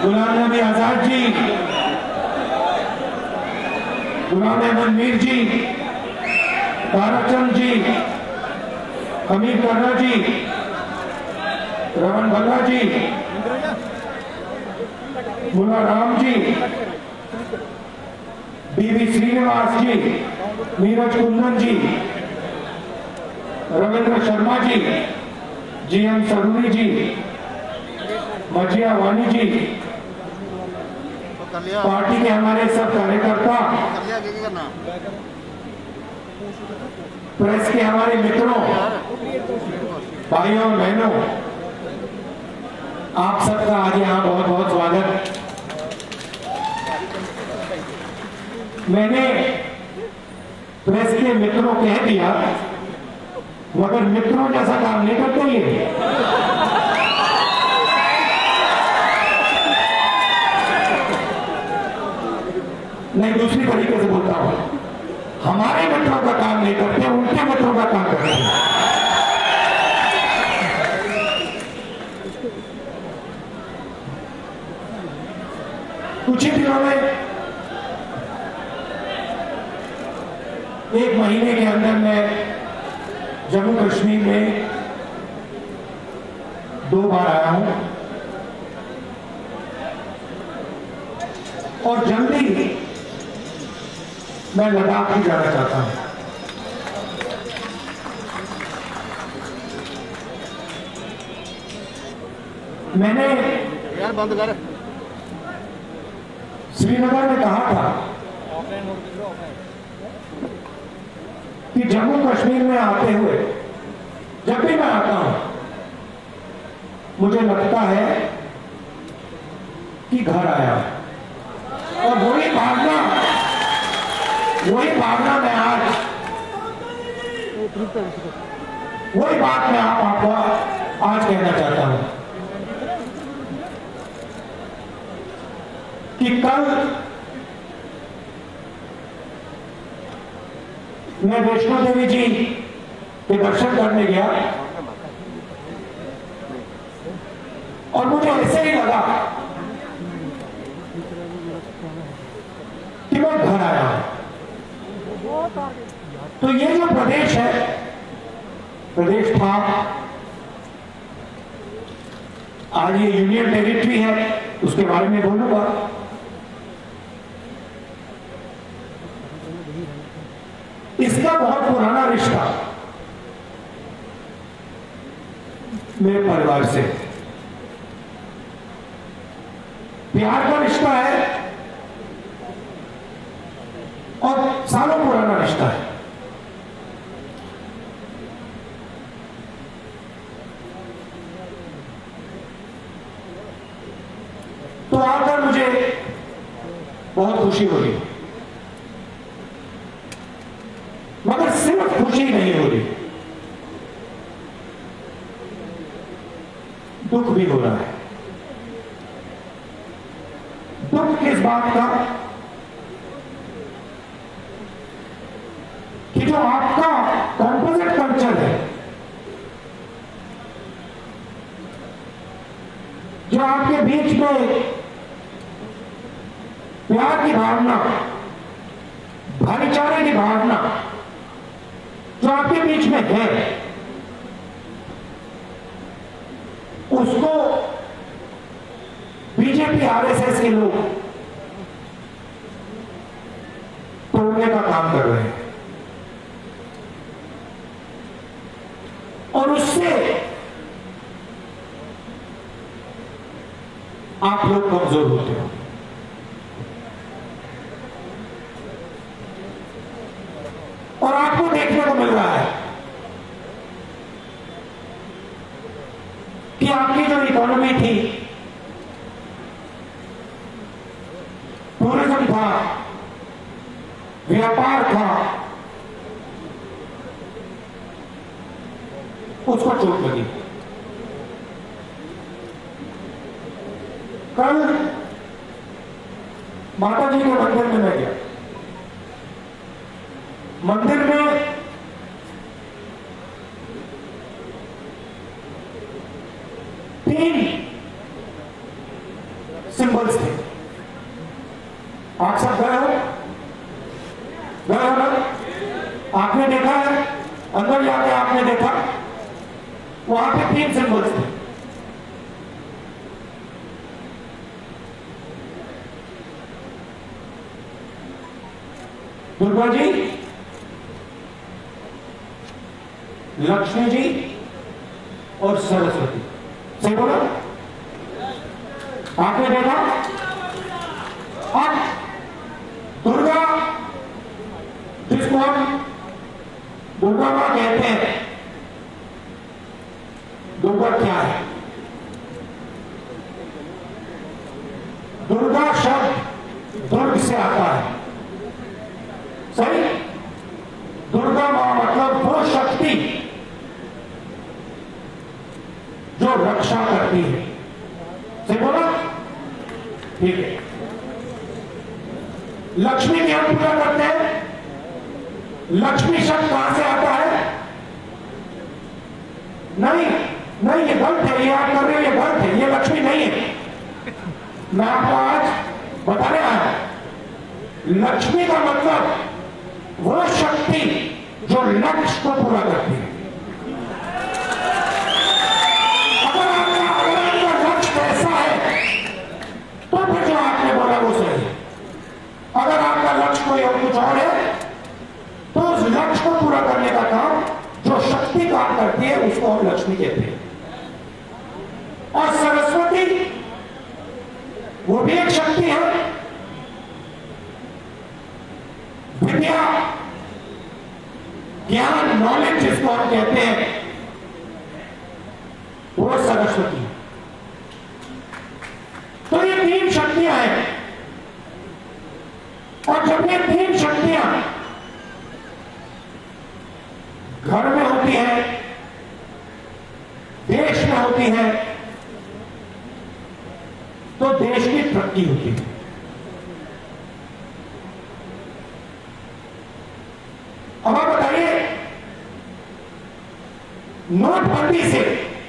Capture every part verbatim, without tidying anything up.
गुलाम नबी आजाद जी, गुलाम अहमद मीर जी, ताराचंद जी, हमीद कर्रा जी, रमन भल्ला जी, मुला Ram ji, B V Srinivas ji, Neeraj Kundan ji, Ravindra Sharma ji, G M Saroori ji, Majiya Wani ji, party के हमारे सब कार्यकर्ता, प्रेस के हमारे मित्रों, भाइयों और बहनों, आप सबका आज यहाँ बहुत बहुत स्वागत। मैंने प्रेस के मित्रों कह दिया, मगर मित्रों जैसा काम नहीं करते ये। नहीं, दूसरी तरीके से बोलता हूं, हमारे मित्रों का काम नहीं करते, उनके मित्रों का काम करते हैं। कुछ ही दिनों में, एक महीने के अंदर मैं जम्मू कश्मीर में दो बार आया हूं और जल्दी मैं लद्दाख भी जाना चाहता हूं। मैंने यार बंद कर श्रीनगर में कहा था कि जम्मू कश्मीर में आते हुए जब भी मैं आता हूं मुझे लगता है कि घर आया, और वही भावना वही भावना मैं आज वही बात मैं आप आपको आज कहना चाहता हूं कि कल मैं वैष्णो देवी जी के दर्शन करने गया और मुझे ऐसे ही लगा कि मैं घर आया हूं। तो ये जो प्रदेश है, प्रदेश था, आज ये यूनियन टेरिटरी है, उसके बारे में बोलूंगा। इसका बहुत पुराना रिश्ता मेरे परिवार से, प्यार का रिश्ता है और सालों पुराना रिश्ता है। तो आकर मुझे बहुत खुशी हो रही, मगर सिर्फ खुशी नहीं हो रही, दुख भी हो रहा है। दुख किस बात का कि जो आपका कॉम्पोजिट कल्चर है, जो आपके बीच में प्यार की भावना, भाईचारे की भावना जो आपके बीच में है, उसको बीजेपी आरएसएस के लोग तोड़ने का काम कर रहे हैं और उससे आप लोग कमजोर होते हो। और आपको देखने को मिल रहा है कि आपकी जो इकोनॉमी थी, टूरिज्म था, व्यापार था, उसको चोट लगी। कल माता जी के मंदिर में मैं गया, मंदिर में तीन सिंबल्स थे। आप सब गए हो गए हो ना? आपने देखा है, अंदर जाके आपने देखा, वहां पे तीन सिंबल्स थे। दुर्गा जी, लक्ष्मी जी और सरस्वती। सही बोला? आपने देखा? अब दुर्गा, जिसको हम दुर्गा मां कहते हैं, दुर्गा क्या है? दुर्गा शब्द दुर्ग से आता है। सही? दुर्गा मां मतलब वो शक्ति जो रक्षा करती है। सही बोला? ठीक है। लक्ष्मी की हम पूजा करते हैं। लक्ष्मी शब्द कहां से आता है? नहीं नहीं, ये गलत है, ये आप कर रहे हो, ये गलत है, ये लक्ष्मी नहीं है। मैं आपको आज बताने आया, लक्ष्मी का मतलब वो शक्ति जो लक्ष्य को पूरा करती है। अगर आपका अगर आपका लक्ष्य ऐसा है तो फिर जो आपने बोला वो सही है। अगर आपका लक्ष्य कोई और कुछ और है तो उस लक्ष्य को पूरा करने का काम जो शक्ति काम करती है उसको हम लक्ष्मी कहते हैं। और सरस्वती वो भी एक शक्ति है, विद्या, ज्ञान, नॉलेज जिसको हम कहते हैं, वो सरस्वती। तो ये तीन शक्तियां हैं। और जब ये तीन शक्तियां घर में होती हैं, देश में होती हैं, तो देश की तरक्की होती है। अब आप बताइए, नोटबंदी से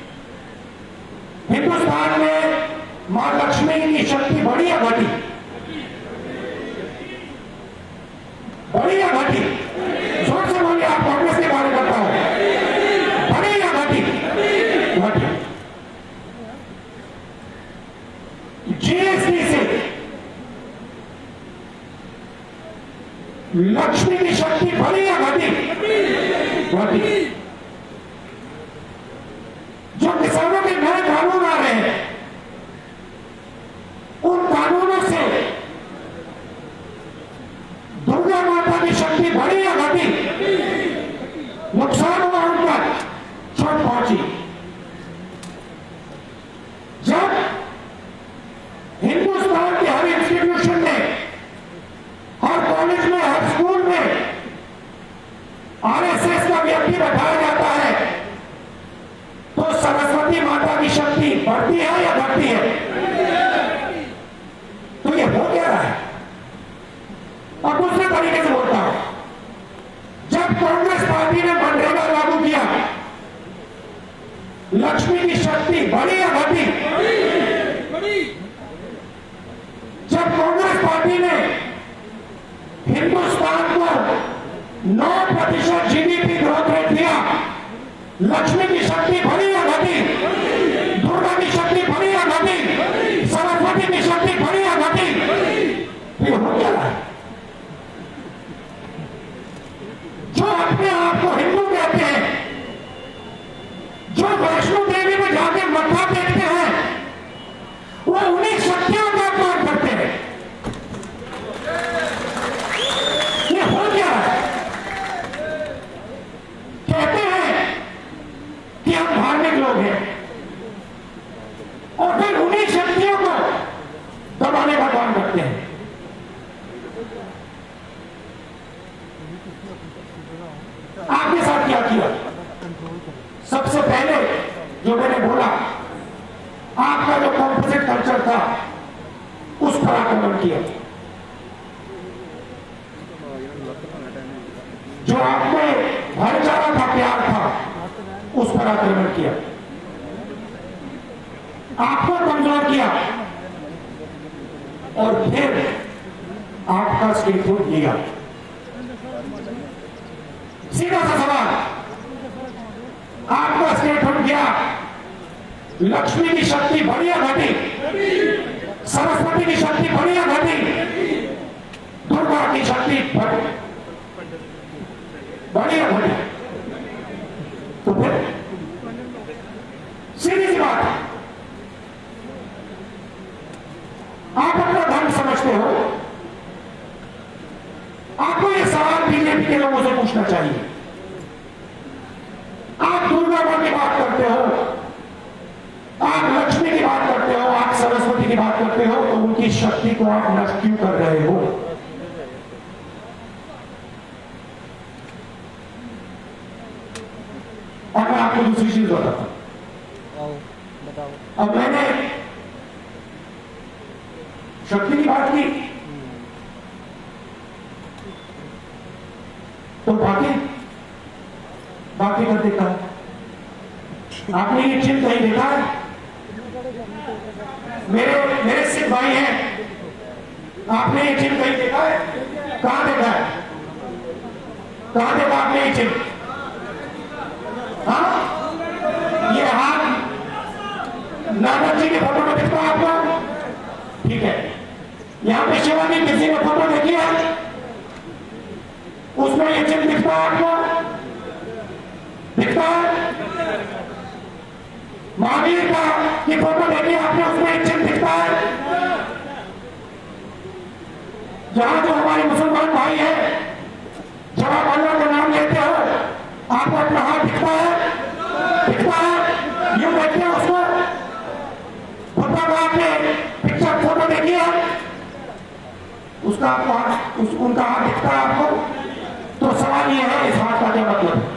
हिंदुस्तान में मां लक्ष्मी की शक्ति बढ़ी या घटी? बढ़ी या घटी? जोर से बोलिए, आप कांग्रेस के बारे में बताओ, बढ़ी या घटी? घटी। जीएसटी से लक्ष्मी की शक्ति बढ़ी या घटी? घटी। जो किसानों के नए कानून आ रहे हैं, उन कानूनों से दुर्गा माता की शक्ति बढ़ी या घटी? नुकसान हुआ उनका, चोट पहुंची। जब हिंदुस्तान के हर इंस्टीट्यूशन में, हर कॉलेज में, हर स्कूल में आरएसएस का व्यक्ति बैठाया जाता है, तो सरस्वती माता की शक्ति बढ़ती है या घटती है? तो ये हो क्या रहा है? अब दूसरे तरीके से बोलता हूं, जब कांग्रेस पार्टी ने मनरेगा लागू किया, लक्ष्मी की शक्ति बढ़ी या घटी? जब कांग्रेस पार्टी ने हिंदुस्तान को नौ प्रतिशत जीडीपी ग्रोथ रेट दिया, लक्ष्मी की शक्ति बढ़ी या घटी? दुर्गा की शक्ति बढ़ी या घटी? सरस्वती की शक्ति बढ़ी या घटी? ये हो क्या रहा है? जो अपने आप को हिंदू कहते हैं, जो वैष्णो देवी में जाके मत्था टेकते हैं, वो उन्हीं शक्तियों का अपमान करते हैं। ये हो क्या है? कहते हैं कि हम धार्मिक लोग हैं और फिर उन्हीं शक्तियों को दबाने का काम करते हैं। आपके साथ क्या किया? सबसे पहले जो मैंने बोला, आपका जो कॉम्पोजिट कल्चर था उस पर आक्रमण किया। जो आप में भाईचारा था, प्यार था, उस पर आक्रमण किया। आपको कमजोर किया। और फिर आपका स्टेटहुड लिया। सीधा सा सवाल, आपका स्टेटहुड गया, लक्ष्मी की शक्ति बढ़ी या घटी? सरस्वती की शक्ति बढ़ी या घटी? दुर्गा की शक्ति बढ़ी या घटी? तो फिर सीधी सी बात, आप अपना धर्म समझते हो, आपको ये सवाल बीजेपी के लोगों से पूछना चाहिए। आप दुर्गा मां की बात करते हो, आप लक्ष्मी की बात करते हो, आप सरस्वती की बात करते हो, तो उनकी शक्ति को आप नष्ट क्यों कर रहे हो? और मैं आपको दूसरी चीज बताता हूं। अब मैंने शक्ति की बात की, तो बाकी बाकी का देखा, आपने ये चिन्ह कहीं देखा है? मेरे मेरे सिख भाई हैं, आपने ये चिन्ह कहीं देखा है? कहां देखा है? कहां देखा आपने ये चिन्ह? हाँ, ये हाथ नानक जी के फोटो में दिखता है आपको? ठीक है। यहां पे शिवाजी किसी ने फोटो देखी है, उसमें ये चिन्ह दिखता है आपको? दिखता है? महावीर का की फोटो देखी आपने, उसमें एक चिन्ह दिखता है? जहां जो हमारे मुसलमान भाई है, जब आप अल्लाह का नाम लेते हो, आपको अपना हाथ दिखता है? दिखता है? यूं देखते हैं उसको? बुद्धा का आपने पिक्चर फोटो देखी है, उसका आपको हाथ, उस, उनका हाथ दिखता है आपको? तो सवाल ये है, इस हाथ का क्या मतलब है?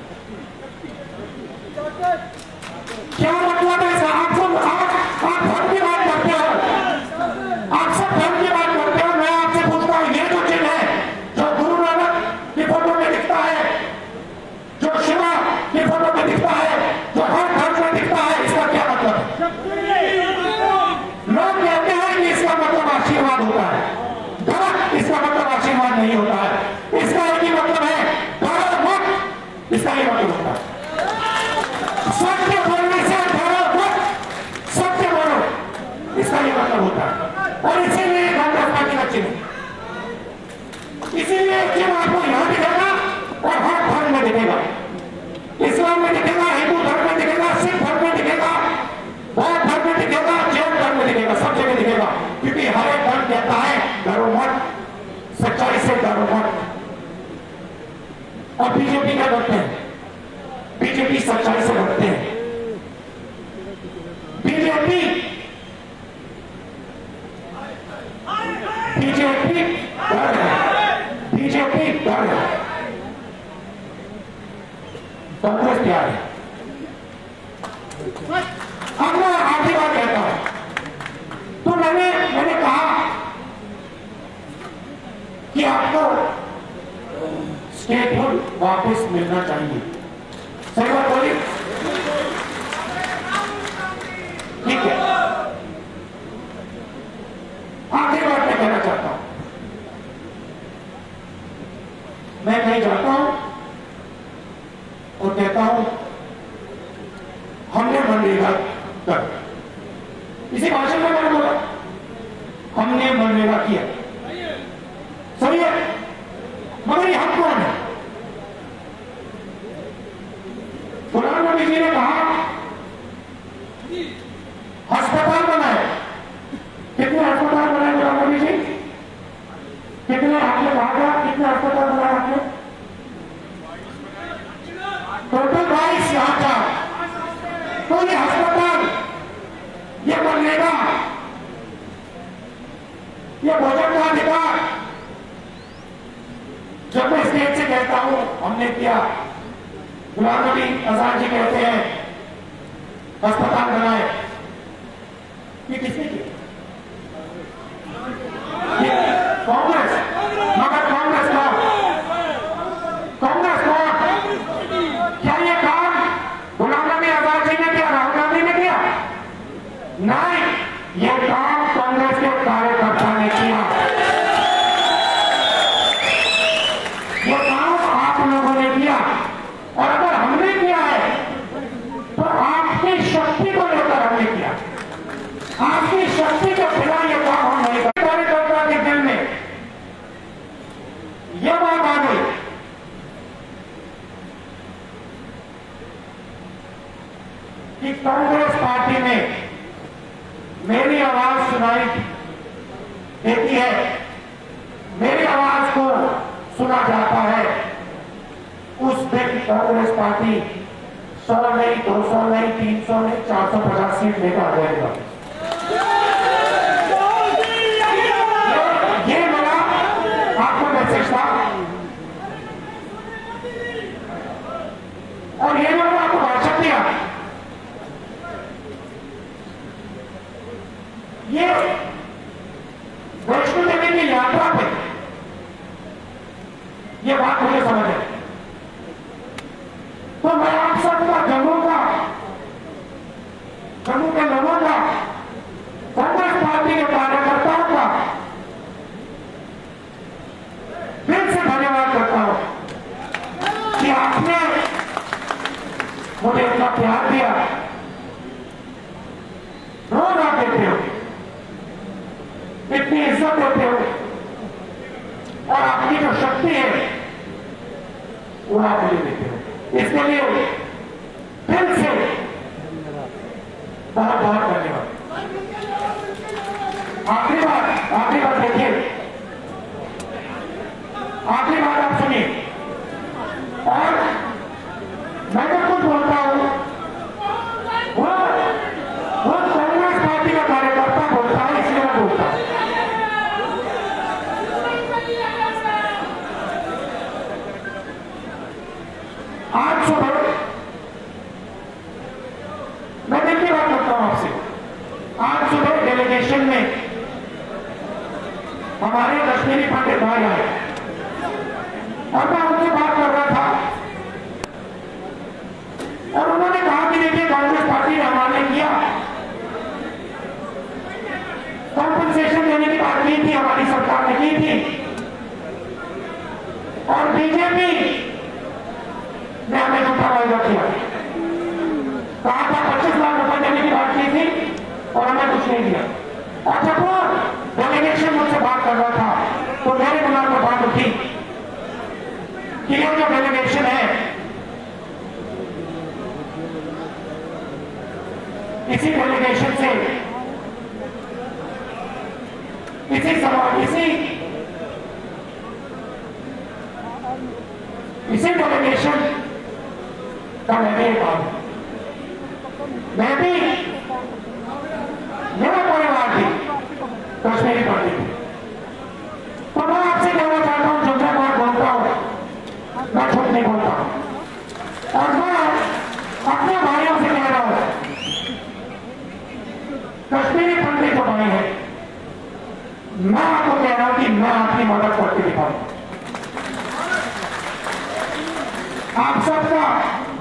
क्या मतलब है इसका? आप सब आप आप धर्म की बात करते हो, आप सब धर्म की बात करते हो। मैं आपसे पूछता हूं, ये जो चिन्ह है, जो गुरु नानक की फोटो में दिखता है, जो शिवा की फोटो में दिखता है, जो हर धर्म में दिखता है, इसका क्या मतलब है? लोग कहते हैं कि इसका मतलब आशीर्वाद होता है। गलत, इसका मतलब आशीर्वाद नहीं होता है। इसका एक ही मतलब है, डरो मत, इसका ही मतलब होता है। सत्य बोलने से डरो मत, सत्य बोलो, इसका ही मतलब होता है। और इसीलिए कांग्रेस पार्टी का चिन्ह, इसीलिए चिन्ह आपको यहां दिखेगा और हर धर्म में दिखेगा। इस्लाम में दिखेगा, हिंदू धर्म में दिखेगा, सिख धर्म में दिखेगा, बौद्ध धर्म में दिखेगा, जैन धर्म में दिखेगा, सब जगह दिखेगा। क्योंकि हर एक धर्म कहता है डरो मत, सच्चाई से डरो मत। और बीजेपी क्या करते हैं? बीजेपी सच्चाई से लड़ते हैं। बीजेपी बीजेपी डर है, बीजेपी डर है, कांग्रेस प्यार है। अब मैं आखिरी बात कहता हूं, तो मैंने मैंने कहा कि आपको स्टेटहुड वापस मिलना चाहिए। सही बात बोली? ठीक है। आखिरी बात मैं कहना चाहता हूं, मैं कहीं जाता हूं और कहता हूं हमने मनरेगा कर, इसी भाषण में मैंने बोला हमने मनरेगा किया, सही है, मगर ये हम कौन है? प्रधानमंत्री जी ने कहा अस्पताल बनाए, कितने अस्पताल बनाए प्रधानमंत्री जी? कितने आपने कहा था, कितने अस्पताल बनाए आपने? टोटल बाईस। यहाँ का तो ये अस्पताल, ये मनरेगा, ये भोजन का अधिकार, जब मैं स्टेज से कहता हूं हमने किया, गुलाम नबी आजाद जी कहते हैं अस्पताल बनाए, ये किसने किया? कांग्रेस। मगर कांग्रेस कौन? कांग्रेस कौन? क्या ये काम गुलाम नबी आजाद जी ने किया, राहुल गांधी ने किया? नहीं, ये काम कांग्रेस के कार्यकर्ता आवाज सुनाई देती है, मेरी आवाज को सुना जाता है, उस दिन कांग्रेस पार्टी सौ नहीं, दो सौ नहीं, तीन सौ नहीं, चार सौ पचास सीट लेकर आ जाएगा। ये मेरा आपको मैसेज था और ये मैंने आपको भाषण दिया। ये वैष्णो देवी की यात्रा पे ये बात मुझे समझ है, तो मैं आप सबका, जम्मू का, जम्मू के लोगों का, कांग्रेस पार्टी के कार्यकर्ताओं का दिल से धन्यवाद करता हूं कि आपने मुझे इतना प्यार दिया। रोज आप देते हो, इतनी इज्जत देते हो और आपकी जो शक्ति है वो आप मुझे देते हो, इसके लिए दिल से बहुत बहुत धन्यवाद। आखिरी बात आखिरी बात देखिए, आखिरी बात आप सुनिए, और मैं तो कुछ बोलता हूं, वो वो कांग्रेस पार्टी का कार्यकर्ता बोलता है, इसलिए मैं बोलता हूं। आज सुबह मैं दिन की बात करता हूं आपसे, आज सुबह डेलीगेशन में हमारे कश्मीरी पंडित भाई आए और मैं उनसे बात कर रहा था और उन्होंने कहा कि देखिए कांग्रेस पार्टी ने हमारे किया, कॉम्पनसेशन देने की बात की थी, हमारी सरकार ने की थी, और बीजेपी ने हमें झूठा वायदा किया, कहा था पच्चीस लाख रुपए देने की बात की थी और हमें कुछ नहीं दिया। और जब वो डेलीगेशन मुझसे बात कर रहा था तो मेरे दिमाग में बात उठी कि ये जो डेलीगेशन है, इसी डेलीगेशन से, इसी सवाल इसी इसी डेलीगेशन का मैं भी एक हूं, मैं भी, मेरा परिवार भी कश्मीरी पार्टी थी। तो मैं आपसे कहना चाहता हूं, जो मैं बात बोलता हूं मैं झूठ नहीं बोलता हूं, और मैं अपने भाइयों से कह रहा हूं, कश्मीरी पंडित जो भाई है, मैं आपको कह रहा हूं कि मैं आपकी मदद करके दिखाऊंगा। आप सबका